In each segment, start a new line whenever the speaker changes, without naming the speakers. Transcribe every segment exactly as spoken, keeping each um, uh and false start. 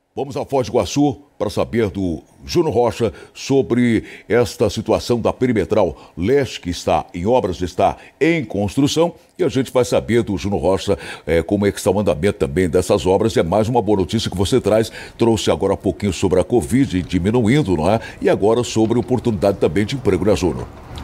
Vamos a Foz do Iguaçu para saber do Júnior Rocha sobre esta situação da Perimetral Leste, que está em obras, está em construção. E a gente vai saber do Júnior Rocha é, como é que está o andamento também dessas obras. É mais uma boa notícia que você traz. Trouxe agora um pouquinho sobre a Covid diminuindo, não é? E agora sobre oportunidade também de emprego, né, Júnior?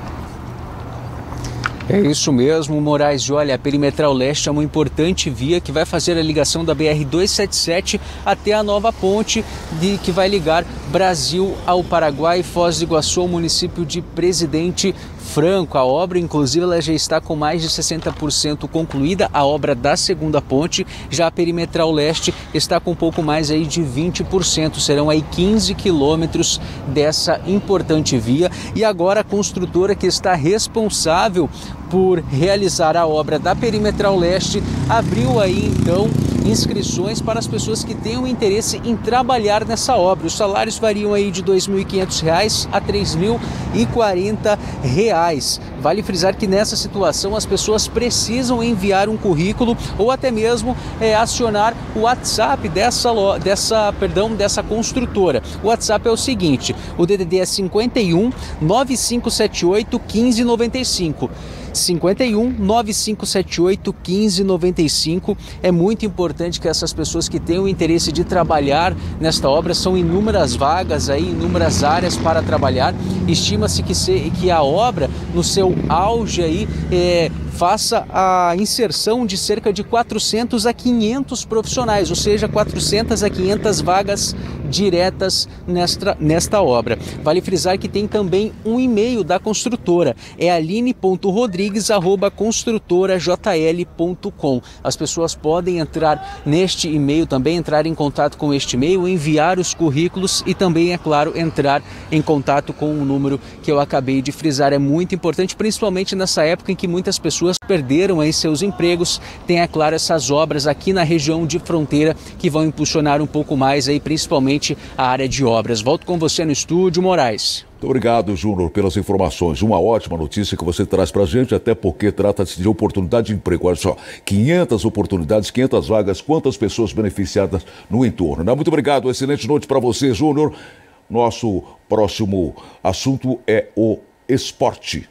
É isso mesmo, Moraes. E olha, a Perimetral Leste é uma importante via que vai fazer a ligação da B R duzentos e setenta e sete até a nova ponte de, que vai ligar Brasil ao Paraguai, Foz do Iguaçu ao município de Presidente Franco. A obra, inclusive, ela já está com mais de sessenta por cento concluída, a obra da segunda ponte. Já a Perimetral Leste está com um pouco mais aí de vinte por cento. Serão aí quinze quilômetros dessa importante via. E agora a construtora que está responsável por realizar a obra da Perimetral Leste abriu aí então inscrições para as pessoas que tenham interesse em trabalhar nessa obra. Os salários variam aí de dois mil e quinhentos reais a três mil e quarenta reais. Vale frisar que nessa situação as pessoas precisam enviar um currículo ou até mesmo é, acionar o WhatsApp dessa, dessa, perdão, dessa construtora. O WhatsApp é o seguinte, o D D D é cinquenta e um, nove cinco sete oito, quinze noventa e cinco. cinquenta e um, nove cinco sete oito, quinze noventa e cinco. É muito importante que essas pessoas que tenham interesse de trabalhar nesta obra, são inúmeras vagas aí, inúmeras áreas para trabalhar. Estima-se que, se, que a obra, no seu auge aí, é, faça a inserção de cerca de quatrocentos a quinhentos profissionais, ou seja, quatrocentas a quinhentas vagas diretas nesta, nesta obra. Vale frisar que tem também um e-mail da construtora, é aline ponto rodrigues arroba construtora j l ponto com. As pessoas podem entrar neste e-mail também, entrar em contato com este e-mail, enviar os currículos e também, é claro, entrar em contato com o número que eu acabei de frisar. É muito importante, principalmente nessa época em que muitas pessoas perderam aí seus empregos. Tem, é claro, essas obras aqui na região de fronteira que vão impulsionar um pouco mais aí, principalmente a área de obras. Volto com você no estúdio, Moraes.
Muito obrigado, Júnior, pelas informações. Uma ótima notícia que você traz pra gente, até porque trata-se de oportunidade de emprego. Olha só, quinhentas oportunidades, quinhentas vagas, quantas pessoas beneficiadas no entorno, né? Muito obrigado, excelente noite para você, Júnior. Nosso próximo assunto é o esporte.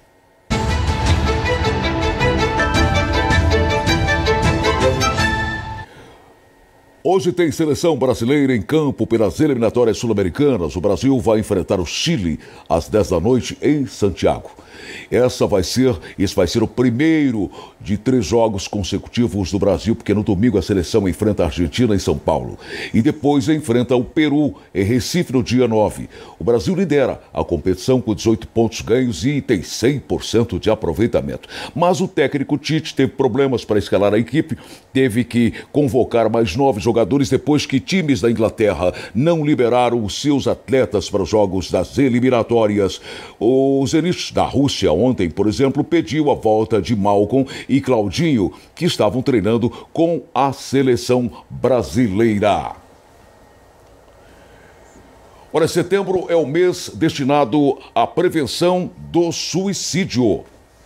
Hoje tem seleção brasileira em campo pelas eliminatórias sul-americanas. O Brasil vai enfrentar o Chile às dez da noite em Santiago. Essa vai ser, esse vai ser o primeiro de três jogos consecutivos do Brasil, porque no domingo a seleção enfrenta a Argentina em São Paulo. E depois enfrenta o Peru em Recife no dia nove. O Brasil lidera a competição com dezoito pontos ganhos e tem cem por cento de aproveitamento. Mas o técnico Tite teve problemas para escalar a equipe, teve que convocar mais nove jogadores depois que times da Inglaterra não liberaram os seus atletas para os jogos das eliminatórias. O Zenit da Rússia ontem, por exemplo, pediu a volta de Malcom e Claudinho, que estavam treinando com a seleção brasileira. Olha, setembro é o mês destinado à prevenção do suicídio.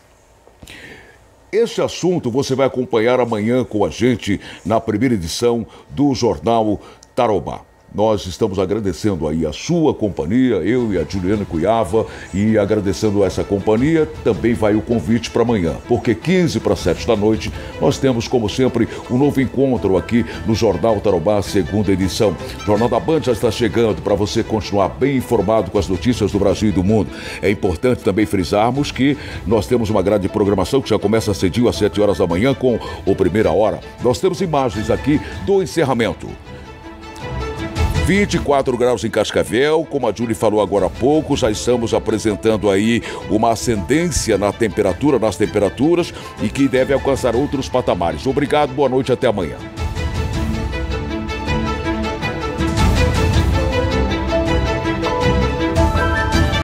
Este assunto você vai acompanhar amanhã com a gente na primeira edição do Jornal Tarobá. Nós estamos agradecendo aí a sua companhia, eu e a Juliana Cuiava, e agradecendo essa companhia, também vai o convite para amanhã, porque quinze para sete da noite nós temos, como sempre, um novo encontro aqui no Jornal Tarobá, segunda edição. O Jornal da Band já está chegando para você continuar bem informado com as notícias do Brasil e do mundo. É importante também frisarmos que nós temos uma grade de programação que já começa cedinho às sete horas da manhã com o Primeira Hora. Nós temos imagens aqui do encerramento. vinte e quatro graus em Cascavel, como a Júlia falou agora há pouco, já estamos apresentando aí uma ascendência na temperatura, nas temperaturas, e que deve alcançar outros patamares. Obrigado, boa noite, até amanhã.